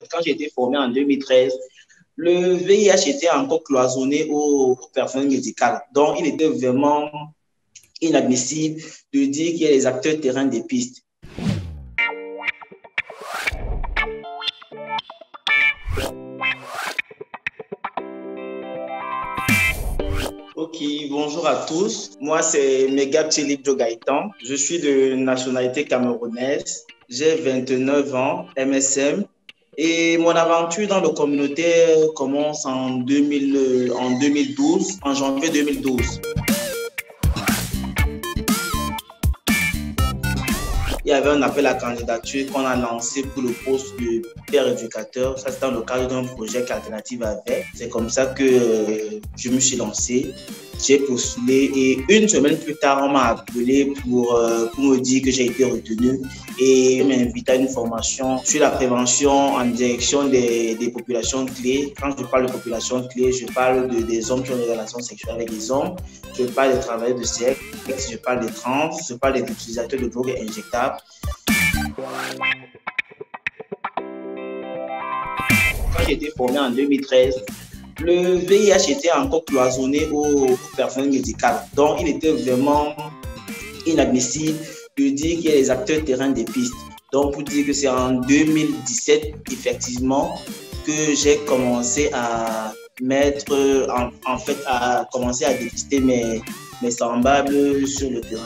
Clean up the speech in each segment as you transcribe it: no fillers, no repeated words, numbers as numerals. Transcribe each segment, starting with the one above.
Quand j'ai été formé en 2013, le VIH était encore cloisonné au personnel médical. Donc, il était vraiment inadmissible de dire qu'il y a les acteurs terrain des pistes. Ok, bonjour à tous. Moi, c'est Megab Tchelip Gaëtan. Je suis de nationalité camerounaise. J'ai 29 ans, MSM. Et mon aventure dans le communautaire commence en 2012, en janvier 2012. Il y avait un appel à candidature qu'on a lancé pour le poste de père éducateur. Ça, c'est dans le cadre d'un projet qu'Alternative avait. C'est comme ça que je me suis lancé. J'ai postulé et une semaine plus tard, on m'a appelé pour me dire que j'ai été retenu et m'inviter à une formation sur la prévention en direction des populations clés. Quand je parle de populations clés, je parle des hommes qui ont des relations sexuelles avec des hommes, je parle des travailleurs de sexe, je parle des trans, je parle des utilisateurs de drogues injectables. Quand j'ai été formé en 2013, le VIH était encore cloisonné au personnel médical. Donc, il était vraiment inadmissible de dire qu'il y a les acteurs terrain des pistes. Donc, pour dire que c'est en 2017, effectivement, que j'ai commencé à commencer à dépister mes semblables sur le terrain.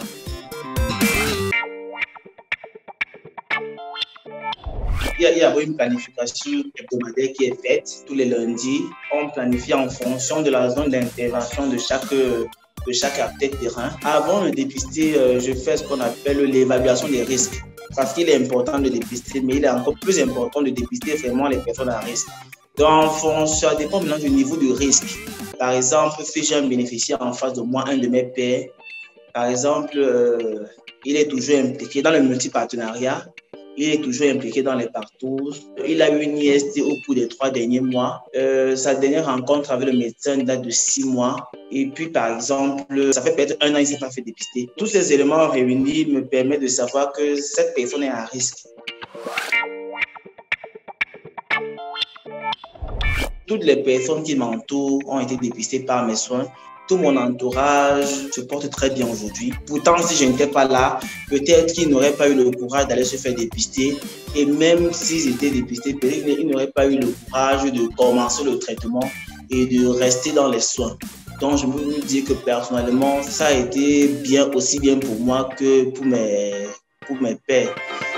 Il y a une planification hebdomadaire qui est faite tous les lundis. On planifie en fonction de la zone d'intervention de chaque acteur terrain. Avant de dépister, je fais ce qu'on appelle l'évaluation des risques. Parce qu'il est important de dépister, mais il est encore plus important de dépister vraiment les personnes à risque. Donc, ça dépend maintenant du niveau de risque. Par exemple, si j'ai un bénéficiaire en face de moi, un de mes pairs, par exemple, il est toujours impliqué dans le multipartenariat. Il est toujours impliqué dans les parcours. Il a eu une IST au cours des 3 derniers mois. Sa dernière rencontre avec le médecin date de 6 mois. Et puis, par exemple, ça fait peut-être 1 an, il ne s'est pas fait dépister. Tous ces éléments réunis me permettent de savoir que cette personne est à risque. Toutes les personnes qui m'entourent ont été dépistées par mes soins. Tout mon entourage se porte très bien aujourd'hui. Pourtant, si je n'étais pas là, peut-être qu'ils n'auraient pas eu le courage d'aller se faire dépister. Et même s'ils étaient dépistés, peut-être qu'ils n'auraient pas eu le courage de commencer le traitement et de rester dans les soins. Donc, je peux vous dire que personnellement, ça a été aussi bien pour moi que pour mes pairs.